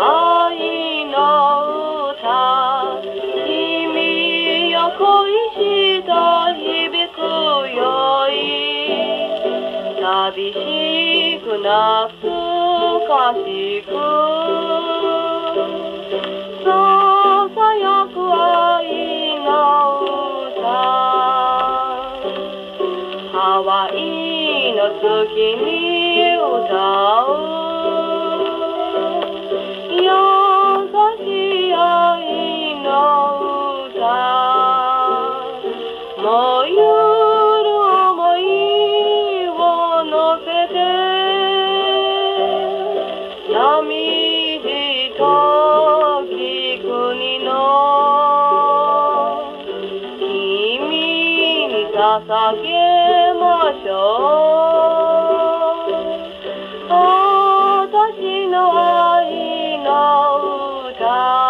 愛の歌君よ恋した響くよい寂しくなくかしくささやく愛の歌ハワイの月に歌う優しい愛の歌燃ゆる想いを乗せて波じと国の君に捧げましょう私の愛の歌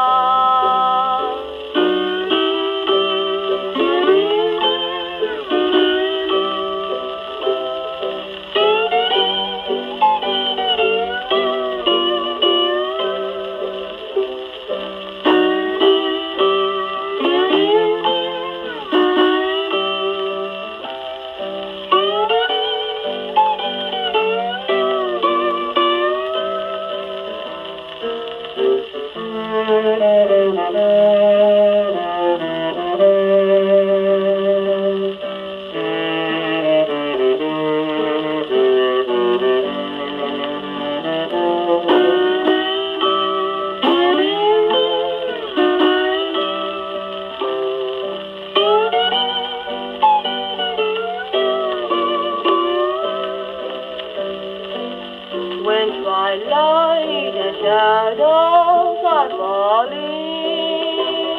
When twilight and shadows are falling,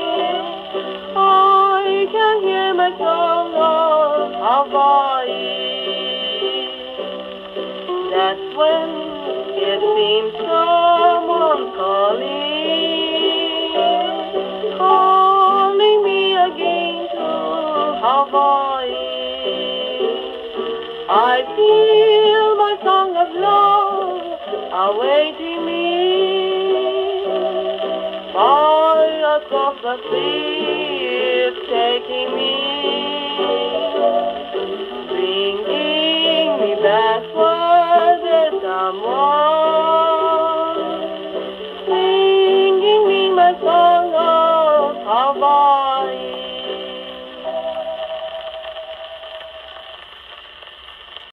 I can hear my song of Hawaii. That's when it seems someone's calling me again to Hawaii. I feel my song of love awaiting me far across the sea, it's taking me